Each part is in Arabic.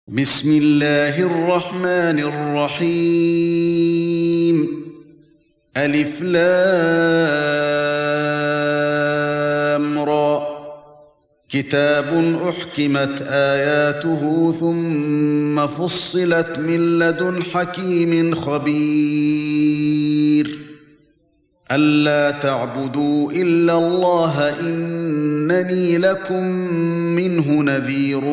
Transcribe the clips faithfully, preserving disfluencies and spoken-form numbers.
بسم الله الرحمن الرحيم ألف لام را كتاب أحكمت آياته ثم فصلت من لدن حكيم خبير ألا تعبدوا إلا الله إنني لكم منه نذير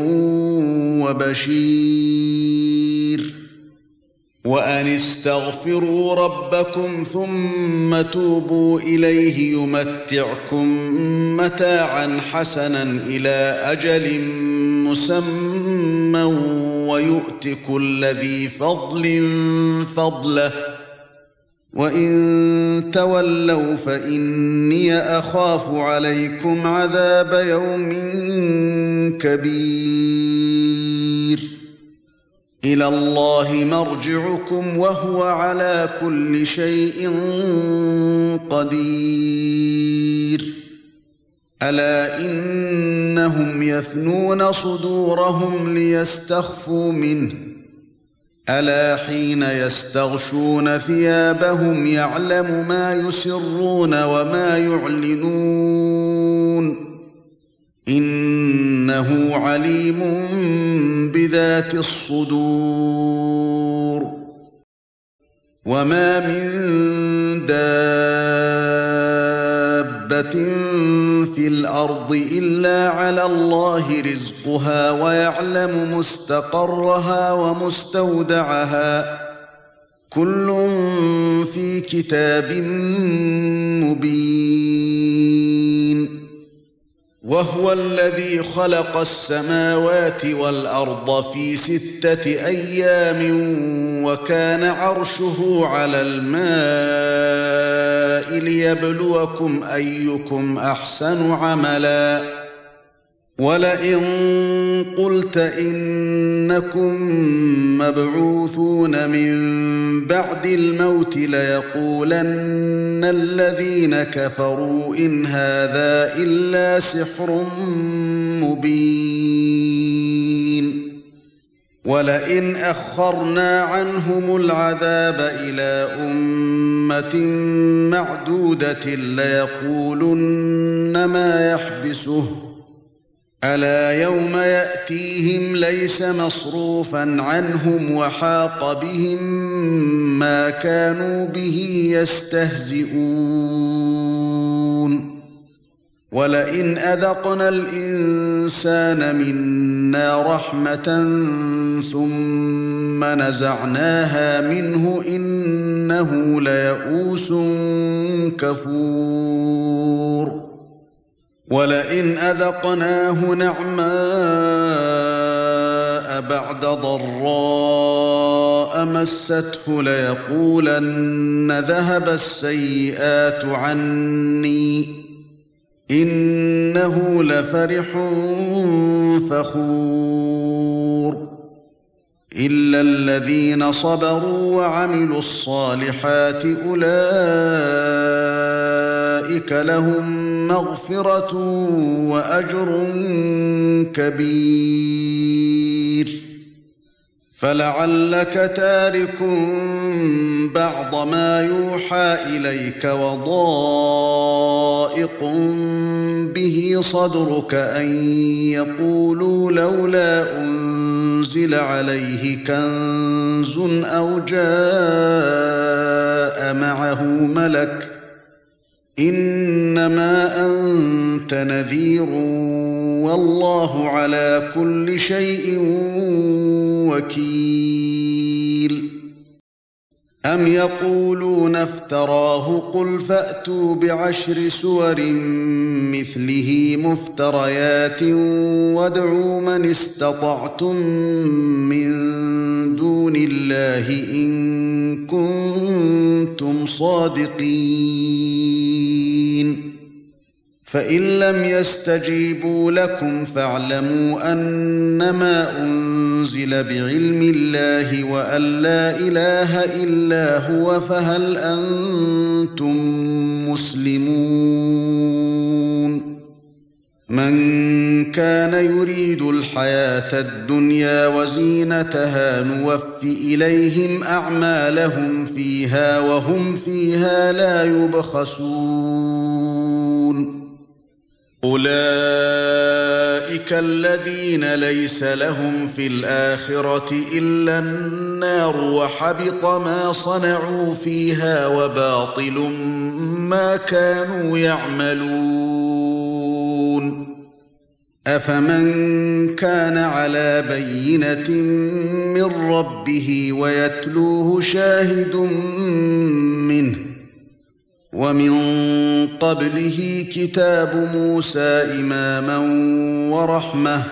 وبشير وأن استغفروا ربكم ثم توبوا إليه يمتعكم متاعا حسنا إلى أجل مسمى ويؤت كل ذي فضل فضله وَإِن تَوَلَّوْا فَإِنِّي أَخَافُ عَلَيْكُمْ عَذَابَ يَوْمٍ كَبِيرٍ إِلَى اللَّهِ مَرْجِعُكُمْ وَهُوَ عَلَى كُلِّ شَيْءٍ قَدِيرٌ أَلَا إِنَّهُمْ يَثْنُونَ صُدُورَهُمْ لِيَسْتَخْفُوا مِنْهُ ألا حين يستغشون ثيابهم يعلم ما يسرون وما يعلنون إنه عليم بذات الصدور وما من دابة في الأرض إلا على الله رزقها ويعلم مستقرها ومستودعها كل في كتاب مبين وهو الذي خلق السماوات والأرض في ستة أيام وكان عرشه على الماء ليبلوكم أيكم أحسن عملا ولئن قلت إنكم مبعوثون من بعد الموت ليقولن الذين كفروا إن هذا إلا سحر مبين ولئن أخرنا عنهم العذاب إلى أمة معدودة ليقولن ما يحبسه ألا يوم يأتيهم ليس مصروفا عنهم وحاق بهم ما كانوا به يستهزئون ولئن أذقنا الإنسان منا رحمة ثم نزعناها منه إنه ليئوس كفور ولئن أذقناه نعماء بعد ضراء مسته ليقولن ذهب السيئات عني إنه لفرح فخور إلا الذين صبروا وعملوا الصالحات أولئك لهم مغفرة وأجر كبير فلعلك تارك بعض ما يوحى إليك وضائق به صدرك أن يقولوا لولا أنزل عليه كنز أو جاء معه ملك إنما أنت نذير والله على كل شيء وكيل أم يقولون افتراه قل فأتوا بعشر سور مثله مفتريات وادعوا من استطعتم من دون الله إن كنتم صادقين فإن لم يستجيبوا لكم فاعلموا أنما أنزل بعلم الله وأن لا إله إلا هو فهل أنتم مسلمون من كان يريد الحياة الدنيا وزينتها نوف إليهم أعمالهم فيها وهم فيها لا يبخسون أولئك الذين ليس لهم في الآخرة إلا النار وحبط ما صنعوا فيها وباطل ما كانوا يعملون أفمن كان على بينة من ربه ويتلوه شاهد منه ومن قبله كتاب موسى إماما ورحمة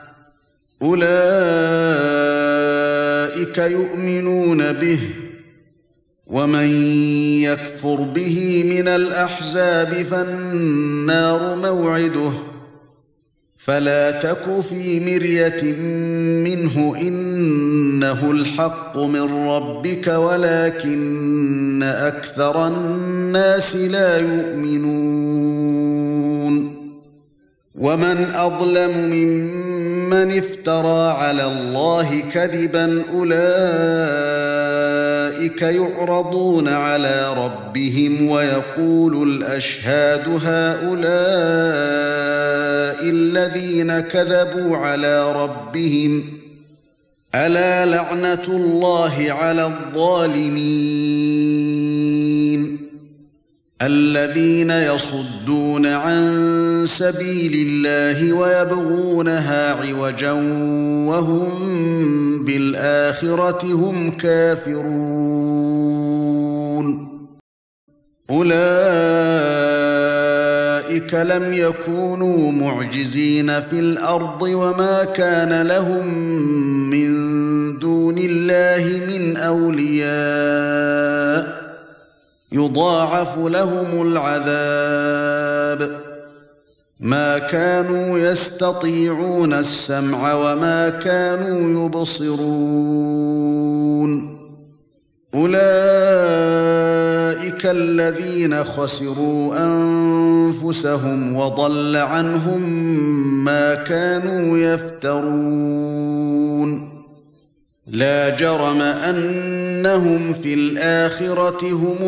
أولئك يؤمنون به ومن يكفر به من الأحزاب فالنار موعده فلا تك في مرية منه إنه الحق من ربك ولكن أكثر الناس لا يؤمنون ومن أظلم ممن افترى على الله كذبا أولئك يعرضون على ربهم ويقول الأشهاد هؤلاء الذين كذبوا على ربهم ألا لعنة الله على الظالمين الذين يصدون عن سبيل الله ويبغونها عوجا وهم بالآخرة هم كافرون أولئك لم يكونوا معجزين في الأرض وما كان لهم من دون الله من أولياء يضاعف لهم العذاب ما كانوا يستطيعون السمع وما كانوا يبصرون أولئك الذين خسروا أنفسهم وضل عنهم ما كانوا يفترون لا جرم أنهم في الآخرة هم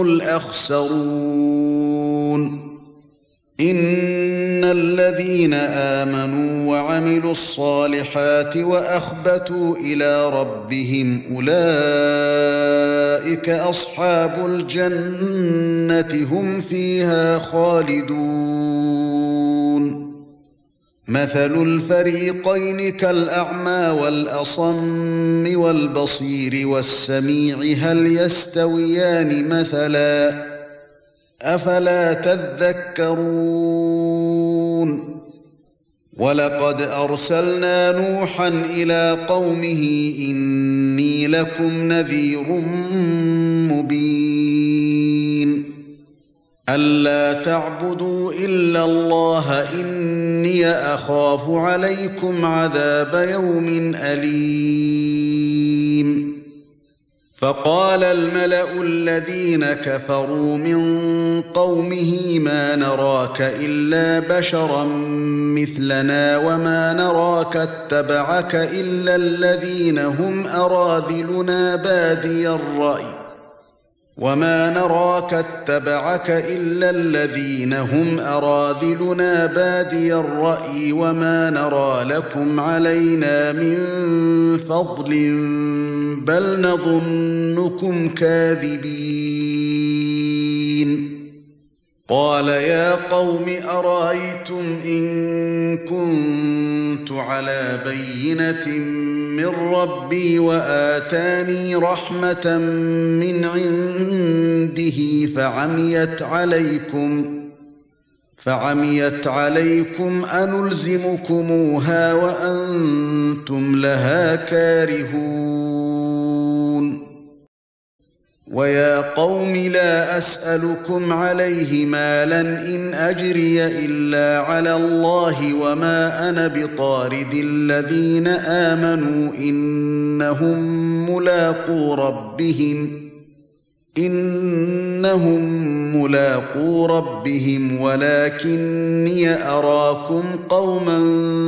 الأخسرون إن الذين آمنوا وعملوا الصالحات وأخبتوا إلى ربهم أولئك أصحاب الجنة هم فيها خالدون مثل الفريقين كالأعمى والأصم والبصير والسميع هل يستويان مثلاً أفلا تذكرون ولقد أرسلنا نوحا إلى قومه إني لكم نذير مبين ألا تعبدوا إلا الله إني أخاف عليكم عذاب يوم أليم فقال الملأ الذين كفروا من قومه ما نراك إلا بشرا مثلنا وما نراك اتبعك إلا الذين هم أراذلنا بادي الرأي وما نراك اتبعك إلا الذين هم أراذلنا بادي الرأي وما نرى لكم علينا من فضل بل نظنكم كاذبين قال يا قوم أرأيتم إن كنت على بينة من ربي وآتاني رحمة من عنده فعميت عليكم فعميت عليكم أنلزمكموها وأنتم لها كارهون ويا قوم لا أسألكم عليه مالا إن أجري إلا على الله وما أنا بطارد الذين آمنوا إنهم ملاقو ربهم إنهم ملاقو ربهم ولكني أراكم قوما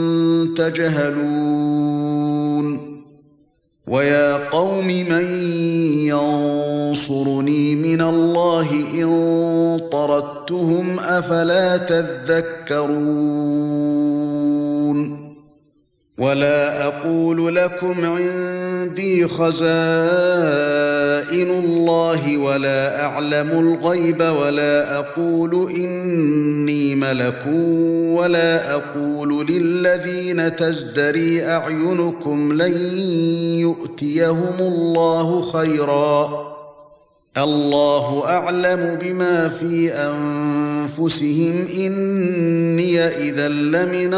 تجهلون ويا قوم من ينصرني من الله إن طردتهم أفلا تذكرون ولا أقول لكم عندي خزائن الله ولا أعلم الغيب ولا أقول إني ملك ولا أقول للذين تزدري أعينكم لن يؤتيهم الله خيرا الله أعلم بما في أنفسهم إني إذا لمن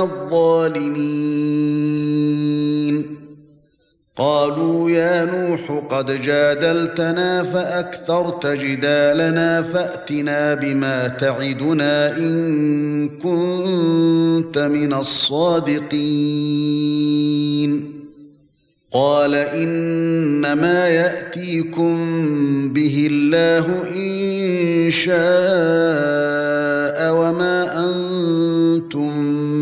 الظالمين قالوا يا نوح قد جادلتنا فأكثرت جدالنا فأتنا بما تعدنا إن كنت من الصادقين قال إنما يأتيكم به الله إن شاء وما أنتم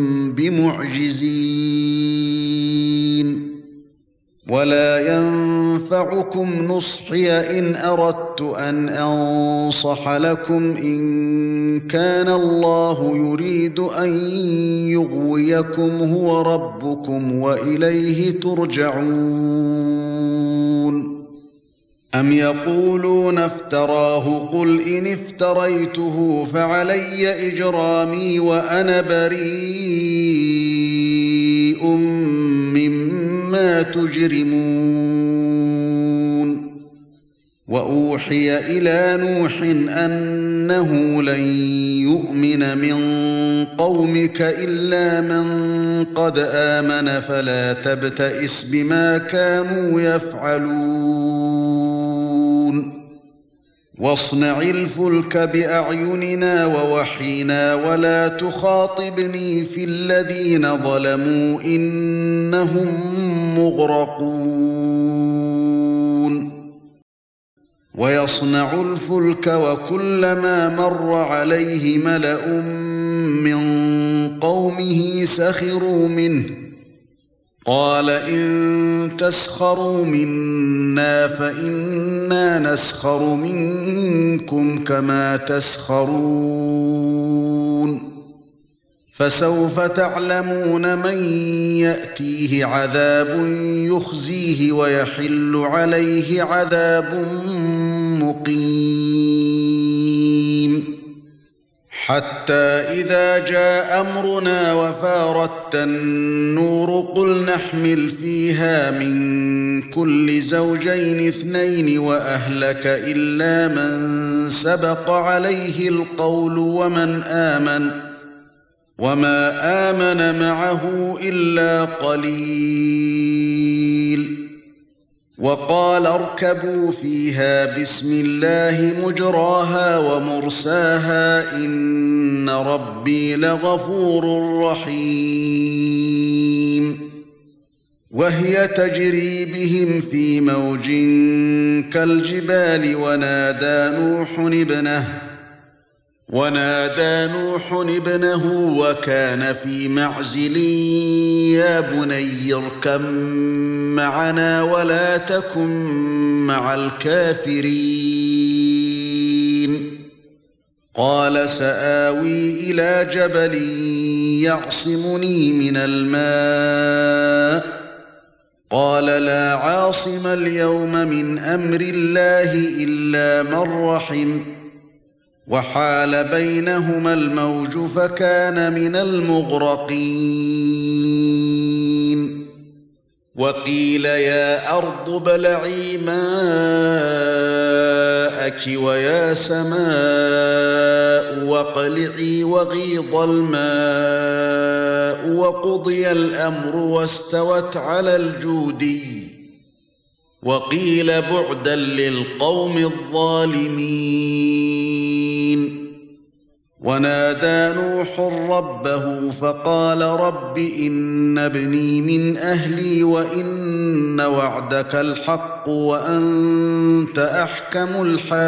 بمعجزين ولا ينفعكم نصحي إن أردت أن أنصح لكم إن كان الله يريد أن يغويكم هو ربكم وإليه ترجعون أم يقولون افتراه قل إن افتريته فعلي إجرامي وأنا بريء مما تجرمون وأوحي إلى نوح أنه لن يؤمن من قومك إلا من قد آمن فلا تبتئس بما كانوا يفعلون واصنع الفلك بأعيننا ووحينا ولا تخاطبني في الذين ظلموا إنهم مغرقون ويصنع الفلك وكلما مر عليه ملأ من قومه سخروا منه قال إن تسخروا منا فإنا نسخر منكم كما تسخرون فسوف تعلمون من يأتيه عذاب يخزيه ويحل عليه عذاب مقيم حتى إذا جاء أمرنا وفارت النور قل نحمل فيها من كل زوجين اثنين وأهلك إلا من سبق عليه القول ومن آمن وما آمن معه إلا قليل وقال اركبوا فيها بسم الله مجراها ومرساها إن ربي لغفور رحيم وهي تجري بهم في موج كالجبال ونادى نوح ابنه ونادى نوح ابنه وكان في معزل يا بني اركب معنا ولا تكن مع الكافرين قال سآوي إلى جبل يعصمني من الماء قال لا عاصم اليوم من أمر الله إلا من رحم وحال بينهما الموج فكان من المغرقين وقيل يا أرض ابلعي ماءك ويا سماء واقلعي وغيض الماء وقضي الأمر واستوت على الجودي وقيل بعدا للقوم الظالمين ونادى نوح ربه فقال رب إن ابني من أهلي وإن وعدك الحق وأنت أحكم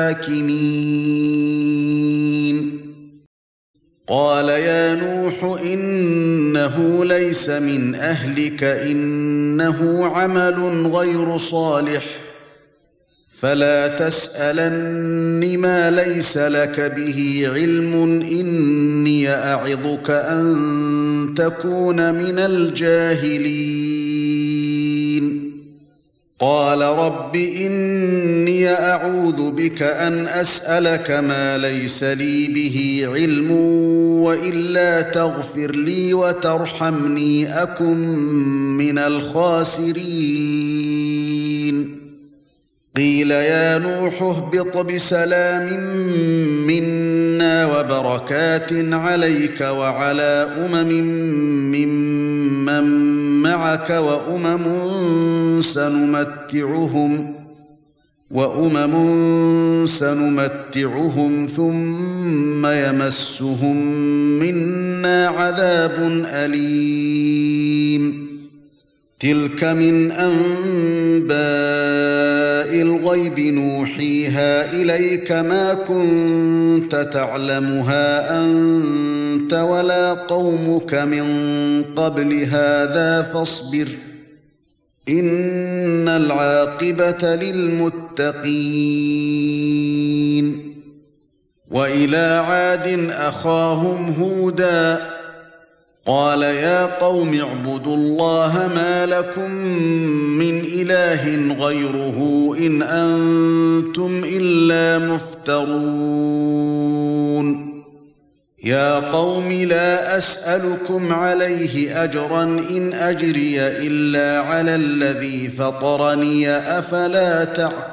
الحاكمين قال يا نوح إنه ليس من أهلك إنه عمل غير صالح فلا تسألن ما ليس لك به علم إني أعظك أن تكون من الجاهلين قال رب إني أعوذ بك أن أسألك ما ليس لي به علم وإلا تغفر لي وترحمني أكن من الخاسرين قيل يا نوح اهبط بسلام منا وبركات عليك وعلى أمم ممن معك وأمم سنمتعهم وأمم سنمتعهم ثم يمسهم منا عذاب أليم تلك من أنباء الغيب نوحيها إليك ما كنت تعلمها أنت ولا قومك من قبل هذا فاصبر إن العاقبة للمتقين وإلى عاد أخاهم هودا قال يا قوم اعبدوا الله ما لكم من إله غيره إن أنتم إلا مفترون يا قوم لا أسألكم عليه أجرا إن أجري إلا على الذي فطرني أفلا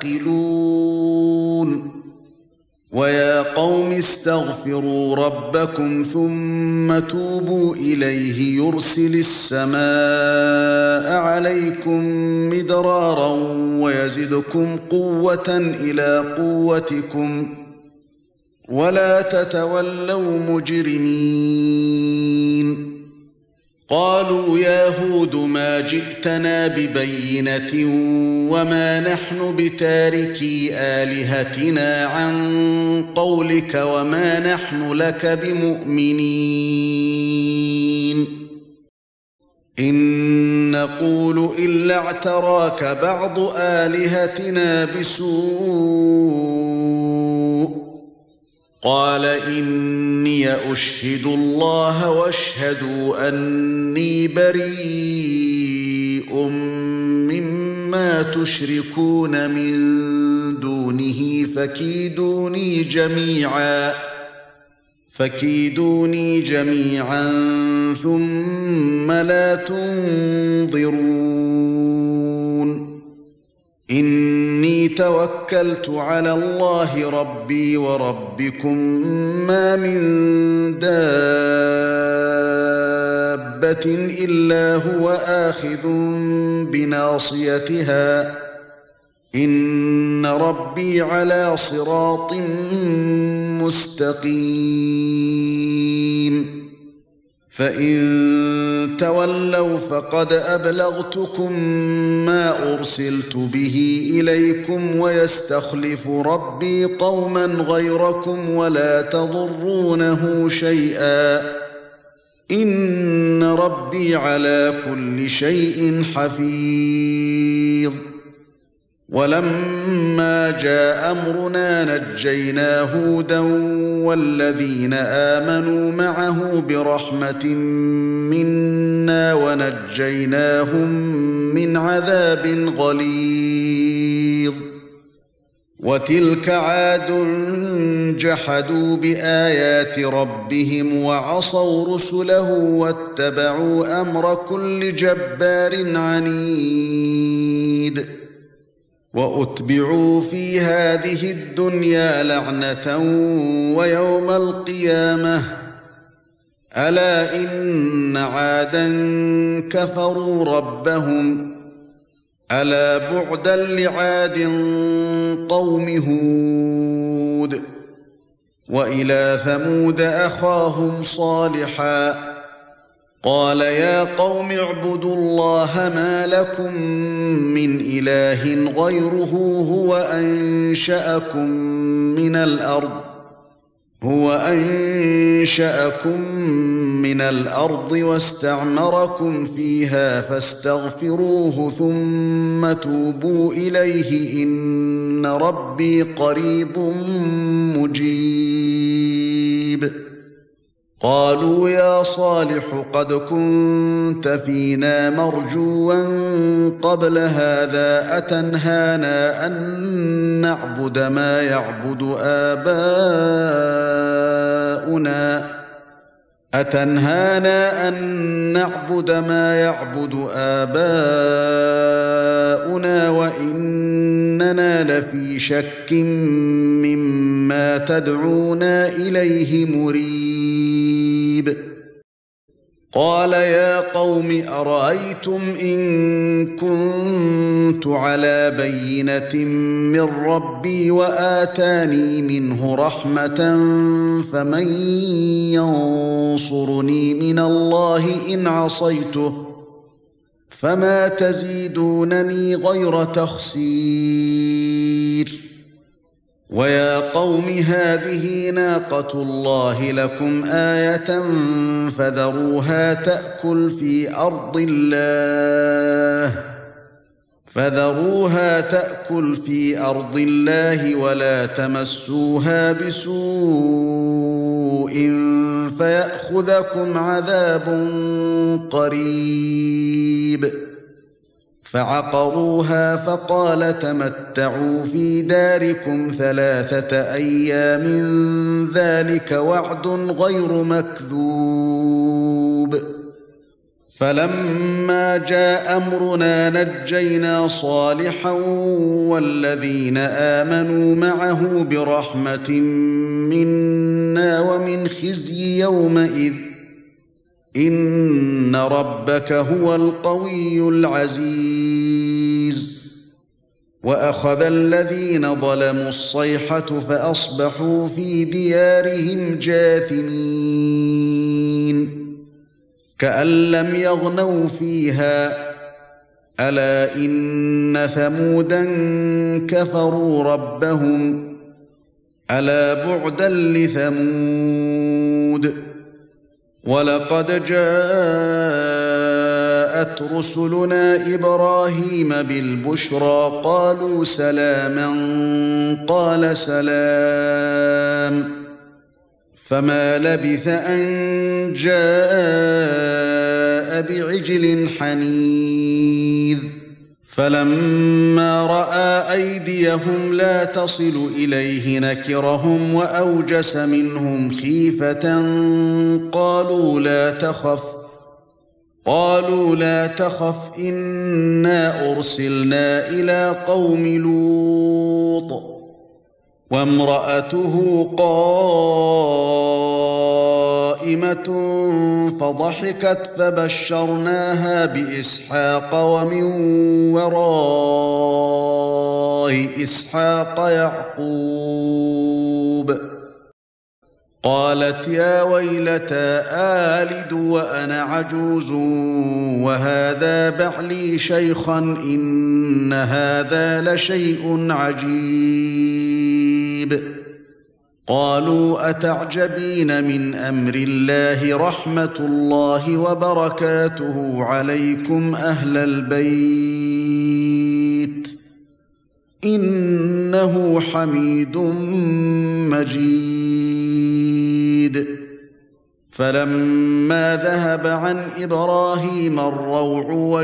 تعقلون ويا قوم استغفروا ربكم ثم توبوا إليه يرسل السماء عليكم مدرارا ويزدكم قوة إلى قوتكم ولا تتولوا مجرمين قالوا يا هود ما جئتنا ببينة وما نحن بتاركي آلهتنا عن قولك وما نحن لك بمؤمنين إن نقول إلا اعتراك بعض آلهتنا بسوء قال إني أشهد الله واشهدوا أني بريء مما تشركون من دونه فكيدوني جميعا فكيدوني جميعا ثم لا تنظرون إني توكلت على الله ربي وربكم ما من دابة إلا هو آخذ بناصيتها إن ربي على صراط مستقيم فإن تولوا فقد أبلغتكم ما أرسلت به إليكم ويستخلف ربي قوما غيركم ولا تضرونه شيئا إن ربي على كل شيء حفيظ ولما جاء أمرنا نجينا هودا والذين آمنوا معه برحمة منا ونجيناهم من عذاب غليظ وتلك عاد جحدوا بآيات ربهم وعصوا رسله واتبعوا أمر كل جبار عنيد وأتبعوا في هذه الدنيا لعنة ويوم القيامة ألا إن عادا كفروا ربهم ألا بعدا لعاد قوم هود وإلى ثمود أخاهم صالحا قال يا قوم اعبدوا الله ما لكم من إله غيره هو أنشأكم من الأرض هو أنشأكم من الأرض واستعمركم فيها فاستغفروه ثم توبوا إليه إن ربي قريب مجيب قالوا يا صالح قد كنت فينا مرجوا قبل هذا أتنهانا أن نعبد ما يعبد آباؤنا أتنهانا أن نعبد ما يعبد آباؤنا وإننا لفي شك مما تدعونا إليه مريب قال يا قوم أرأيتم إن كنت على بينة من ربي وآتاني منه رحمة فمن ينصرني من الله إن عصيته فما تزيدونني غير تخسير ويا قوم هذه ناقة الله لكم آية فذروها تأكل في أرض الله فذروها تأكل في أرض الله ولا تمسوها بسوء فيأخذكم عذاب قريب فعقروها فقال تمتعوا في داركم ثلاثة أيام ذلك وعد غير مكذوب فلما جاء أمرنا نجينا صالحا والذين آمنوا معه برحمة منا ومن خزي يومئذ إن ربك هو القوي العزيز وأخذ الذين ظلموا الصيحة فأصبحوا في ديارهم جاثمين كأن لم يغنوا فيها ألا إن ثمودا كفروا ربهم ألا بعدا لثمود ولقد جاءت رسلنا إبراهيم بالبشرى قالوا سلاما قال سلام فما لبث أن جاء بعجل حنيذ فلما رأى أيديهم لا تصل إليه نكرهم وأوجس منهم خيفة قالوا لا تخف قالوا لا تخف إنا أرسلنا إلى قوم لوط وامرأته قائمة فضحكت فبشرناها بإسحاق ومن وراء إسحاق يعقوب قالت يا ويلتى آلد وأنا عجوز وهذا بعلي شيخا إن هذا لشيء عجيب قالوا أتعجبين من أمر الله رحمة الله وبركاته عليكم أهل البيت إنه حميد مجيد فلما ذهب عن إبراهيم الروع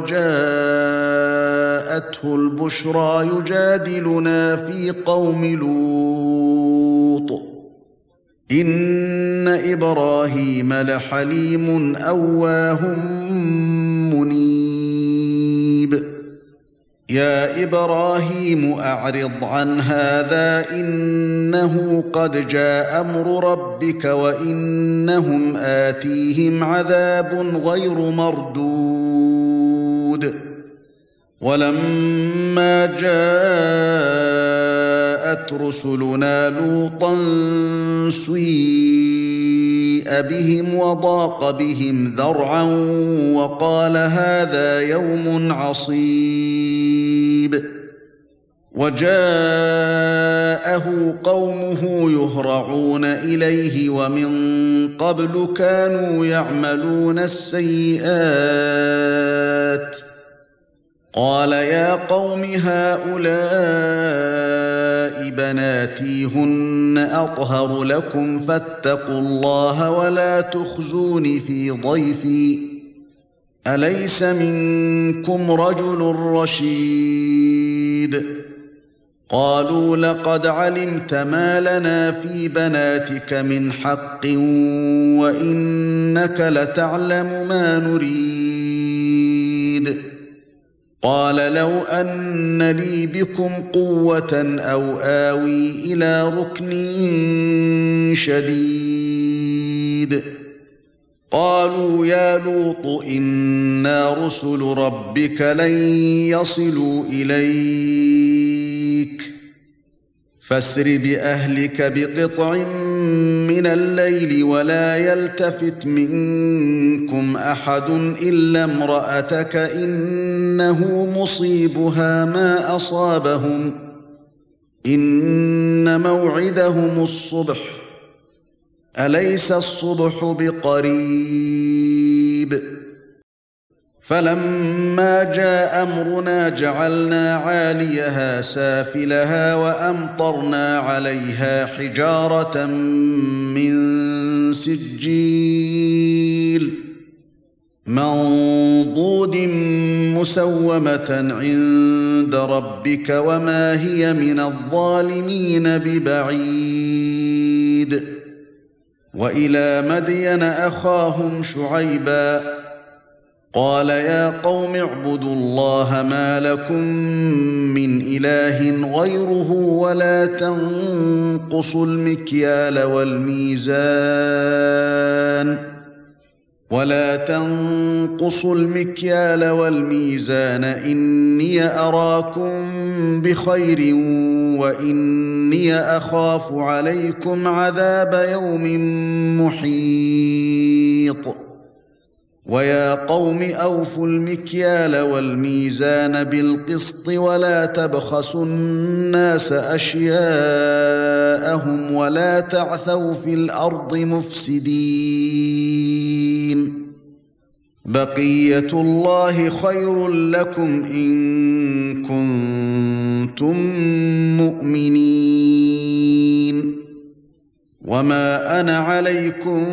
وجاءته البشرى يجادلنا في قوم لوط إن إبراهيم لحليم أواه منيب يا إبراهيم أعرض عن هذا إنه قد جاء أمر ربك وإنهم آتيهم عذاب غير مردود ولما جاءت جاءت رسلنا لوطا سيء بهم وضاق بهم ذرعا وقال هذا يوم عصيب وجاءه قومه يهرعون إليه ومن قبل كانوا يعملون السيئات قال يا قوم هؤلاء بناتي هن أطهر لكم فاتقوا الله ولا تخزون في ضيفي أليس منكم رجل رشيد قالوا لقد علمت ما لنا في بناتك من حق وإنك لتعلم ما نريد قال لو أن لي بكم قوة أو آوي إلى ركن شديد قالوا يا لوط إنا رسل ربك لن يصلوا إليك فاسر بأهلك بقطع من الليل ولا يلتفت منكم أحد إلا امرأتك إنه مصيبها ما أصابهم إن موعدهم الصبح أليس الصبح بقريب فلما جاء أمرنا جعلنا عاليها سافلها وأمطرنا عليها حجارة من سجيل منضود مسومة عند ربك وما هي من الظالمين ببعيد وإلى مدين أخاهم شعيبا قال يا قوم اعبدوا الله ما لكم من إله غيره ولا تنقصوا المكيال والميزان ولا تنقصوا المكيال والميزان إني أراكم بخير وإني أخاف عليكم عذاب يوم محيط ويا قوم أوفوا المكيال والميزان بالقسط ولا تبخسوا الناس أشياءهم ولا تعثوا في الأرض مفسدين بقية الله خير لكم إن كنتم مؤمنين وما أنا عليكم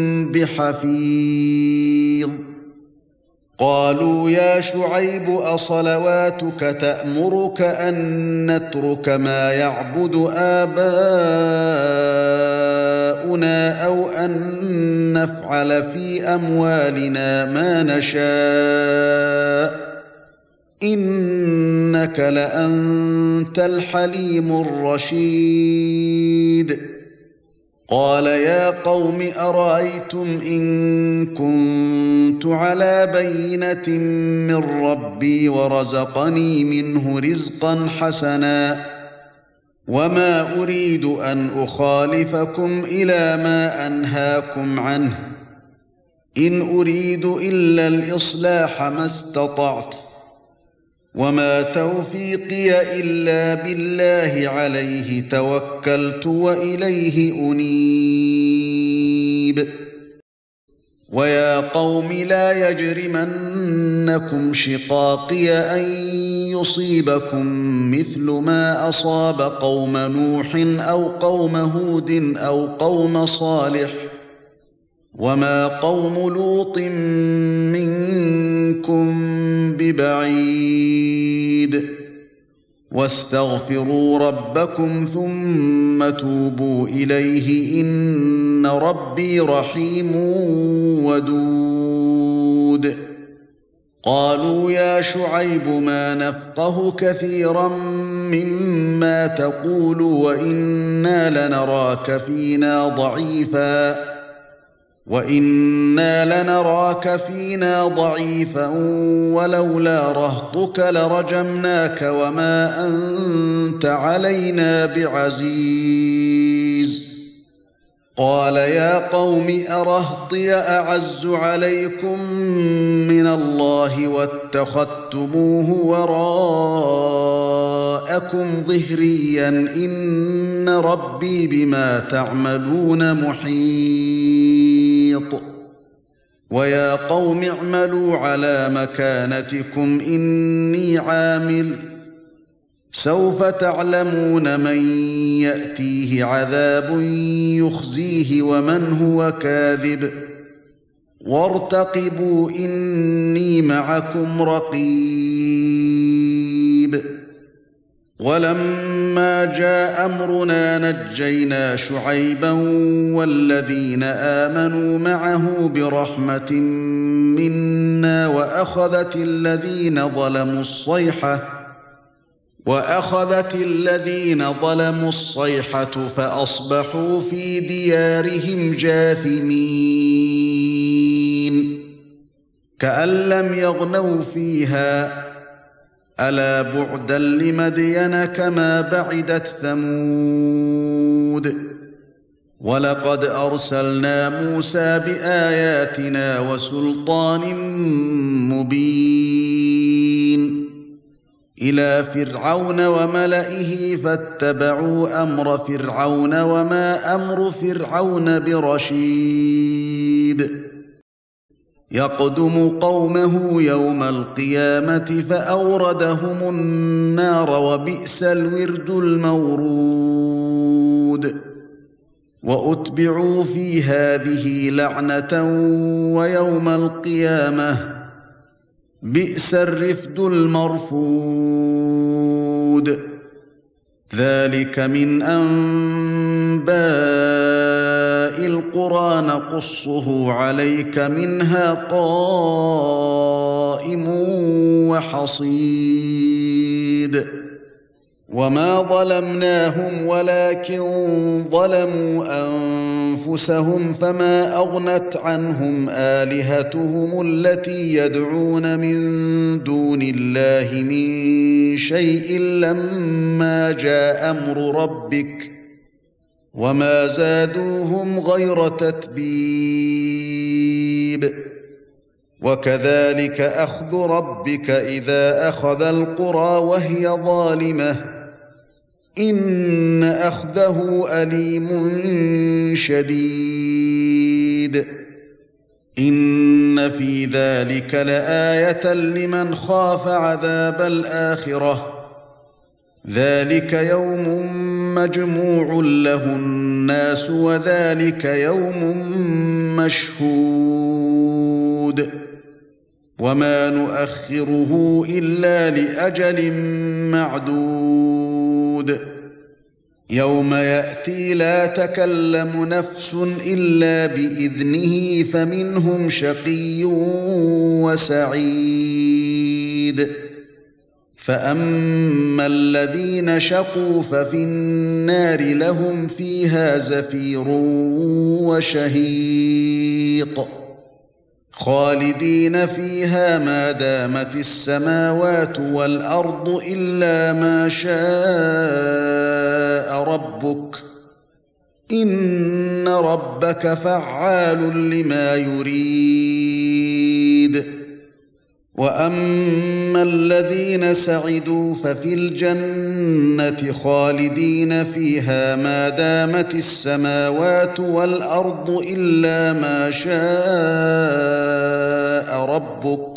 بحفيظ قالوا يا شعيب أصلواتك تأمرك أن نترك ما يعبد آباؤنا أو أن نفعل في أموالنا ما نشاء إنك لأنت الحليم الرشيد قال يا قوم أرأيتم إن كنت على بينة من ربي ورزقني منه رزقا حسنا وما أريد أن أخالفكم إلى ما أنهاكم عنه إن أريد إلا الإصلاح ما استطعت وما توفيقي إلا بالله عليه توكلت وإليه أنيب ويا قوم لا يجرمنكم شقاقي أن يصيبكم مثل ما أصاب قوم نوح أو قوم هود أو قوم صالح وما قوم لوط منكم ببعيد واستغفروا ربكم ثم توبوا إليه إن ربي رحيم ودود قالوا يا شعيب ما نفقه كثيرا مما تقول وإنا لنراك فينا ضعيفا وَإِنَّا لَنَرَاكَ فِينَا ضَعِيفًا وَلَوْلَا رَهْطُكَ لَرَجَمْنَاكَ وَمَا أَنتَ عَلَيْنَا بِعَزِيزٍ قَالَ يَا قَوْمِ أَرَهْطِي أَعَزُّ عَلَيْكُمْ مِنَ اللَّهِ وَاتَّخَذْتُمُوهُ وَرَاءَكُمْ ظِهْرِيًّا إِنَّ رَبِّي بِمَا تَعْمَلُونَ مُحِيطٌ وَيَا قَوْمِ اعْمَلُوا عَلَى مَكَانَتِكُمْ إِنِّي عَامِلٌ سَوْفَ تَعْلَمُونَ مَن يَأْتِيهِ عَذَابٌ يُخْزِيهِ وَمَنْ هُوَ كَاذِبٌ وَارْتَقِبُوا إِنِّي مَعَكُمْ رَقِيبٌ وَلَمَّا جَاءَ أَمْرُنَا نَجَّيْنَا شُعَيْبًا وَالَّذِينَ آمَنُوا مَعَهُ بِرَحْمَةٍ مِنَّا وَأَخَذَتِ الَّذِينَ ظَلَمُوا الصَّيْحَةُ وَأَخَذَتِ الَّذِينَ ظَلَمُوا الصَّيْحَةُ فَأَصْبَحُوا فِي دِيَارِهِمْ جَاثِمِينَ كَأَن لَّمْ يَغْنَوْا فِيهَا أَلَا بُعْدًا لِّمَدْيَنَ كَمَا بَعِدَتْ ثَمُودُ وَلَقَدْ أَرْسَلْنَا مُوسَىٰ بِآيَاتِنَا وَسُلْطَانٍ مُّبِينٍ إِلَى فِرْعَوْنَ وَمَلَئِهِ فَاتَّبَعُوا أَمْرَ فِرْعَوْنَ وَمَا أَمْرُ فِرْعَوْنَ بِرَشِيدٍ يَقْدُمُ قَوْمَهُ يَوْمَ الْقِيَامَةِ فَأَوْرَدَهُمُ النَّارَ وَبِئْسَ الْوِرْدُ الْمَوْرُودُ وَأُتْبِعُوا فِي هَذِهِ لَعْنَةً وَيَوْمَ الْقِيَامَةِ بِئْسَ الرِّفْدُ الْمَرْفُودُ ذَلِكَ مِنْ أَنْبَاءِ الْقُرَى نَقُصُّهُ عَلَيْكَ مِنْهَا قَائِمٌ وَحَصِيدٌ وَمَا ظَلَمْنَاهُمْ وَلَكِنْ ظَلَمُوا أَنفُسَهُمْ فَمَا أَغْنَتْ عَنْهُمْ آلِهَتُهُمُ الَّتِي يَدْعُونَ مِن دُونِ اللَّهِ مِن شَيْءٍ لَّمَّا جَاءَ أَمْرُ رَبِّكَ وَمَا زَادُوهُمْ غَيْرَ تَتْبِيبٍ وَكَذَلِكَ أَخْذُ رَبِّكَ إِذَا أَخَذَ الْقُرَى وَهِيَ ظَالِمَةٌ إِنَّ أَخْذَهُ أَلِيمٌ شَدِيدٌ إِنَّ فِي ذَلِكَ لَآيَةً لِمَنْ خَافَ عَذَابَ الْآخِرَةِ ذَلِكَ يَوْمٌ مَّجْمُوعٌ لَّهُ النَّاسُ وَذَلِكَ يَوْمٌ مَّشْهُودٌ وَمَا نُؤَخِّرُهُ إِلَّا لِأَجَلٍ مَّعْدُودٍ يَوْمَ يَأْتِي لَا تَكَلَّمُ نَفْسٌ إِلَّا بِإِذْنِهِ فَمِنْهُمْ شَقِيٌّ وَسَعِيدٌ فَأَمَّا الَّذِينَ شَقُوا فَفِي النَّارِ لَهُمْ فِيهَا زَفِيرٌ وَشَهِيقٌ خَالِدِينَ فِيهَا مَا دَامَتِ السَّمَاوَاتُ وَالْأَرْضُ إِلَّا مَا شَاءَ رَبُّكَ إِنَّ رَبَّكَ فَعَّالٌ لِمَا يُرِيدُ وَأَمَّا الَّذِينَ سَعِدُوا فَفِي الْجَنَّةِ خَالِدِينَ فِيهَا مَا دَامَتِ السَّمَاوَاتُ وَالْأَرْضُ إِلَّا مَا شَاءَ رَبُّكَ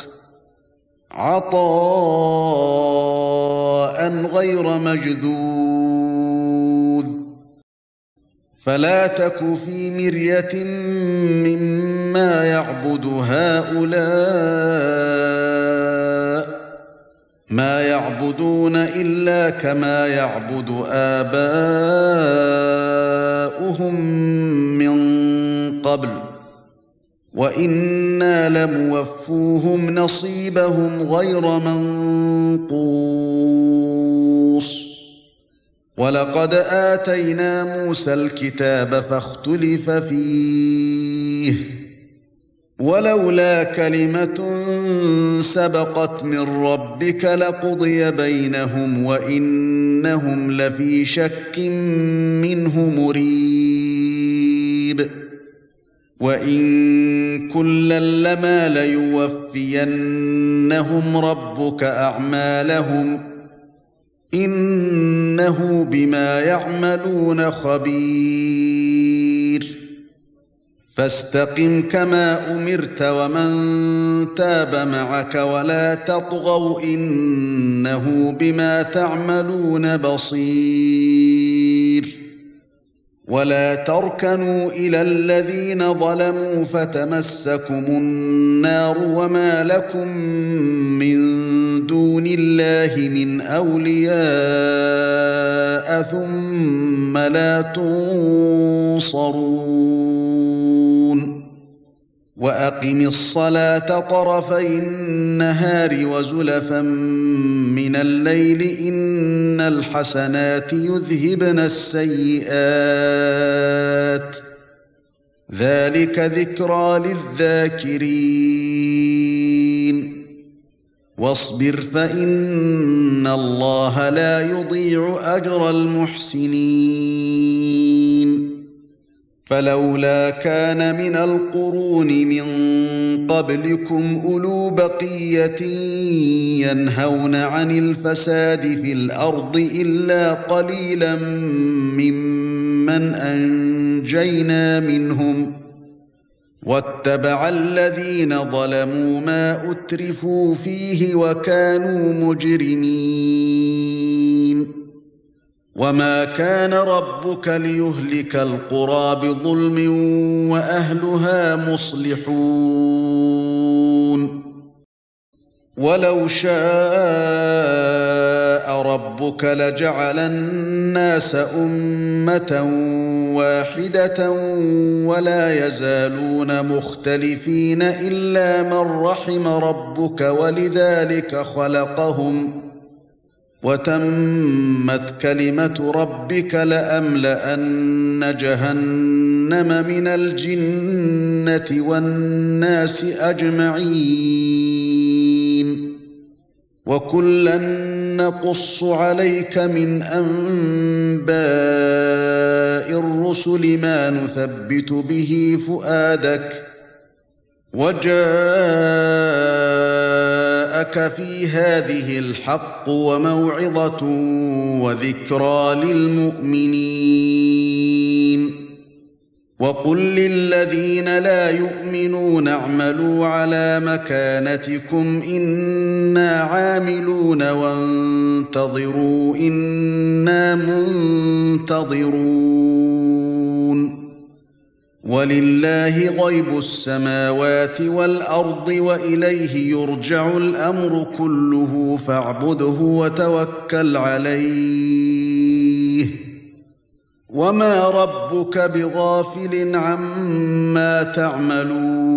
عَطَاءً غَيْرَ مَجْذُوذٍ فَلَا تَكُ فِي مِرْيَةٍ مِّمَّا يَعْبُدُ هَؤُلَاءِ مَا يَعْبُدُونَ إِلَّا كَمَا يَعْبُدُ آبَاؤُهُم مِّن قَبْلُ وَإِنَّا لَمُوَفُّوهُمْ نَصِيبَهُمْ غَيْرَ مَنقُوصٍ وَلَقَدْ آتَيْنَا مُوسَى الْكِتَابَ فَاخْتُلِفَ فِيهِ ولولا كلمة سبقت من ربك لقضي بينهم وإنهم لفي شك منه مريب وإن كلا لما ليوفينهم ربك أعمالهم إنه بما يعملون خبير فاستقم كما أمرت ومن تاب معك ولا تطغوا إنه بما تعملون بصير ولا تركنوا إلى الذين ظلموا فتمسكم النار وما لكم من دون الله من أولياء ثم لا تنصرون وأقم الصلاة طرفي النهار وزلفا من الليل إن الحسنات يذهبن السيئات ذلك ذكرى للذاكرين واصبر فإن الله لا يضيع أجر المحسنين فلولا كان من القرون من قبلكم أولو بقية ينهون عن الفساد في الأرض إلا قليلا ممن أنجينا منهم واتبع الذين ظلموا ما أترفوا فيه وكانوا مجرمين وما كان ربك ليهلك القرى بظلم وأهلها مصلحون ولو شاء ربك لجعل الناس أمة واحدة ولا يزالون مختلفين إلا من رحم ربك ولذلك خلقهم وتمت كلمة ربك لأملأن جهنم من الجنة والناس أجمعين وكلا نقص عليك من أنباء الرسل ما نثبت به فؤادك وجاءك في هذه الحق وموعظة وذكرى للمؤمنين وقل للذين لا يؤمنون اعملوا على مكانتكم إنا عاملون وانتظروا إنا منتظرون ولله غيب السماوات والأرض وإليه يرجع الأمر كله فاعبده وتوكل عليه وما ربك بغافل عما تعملون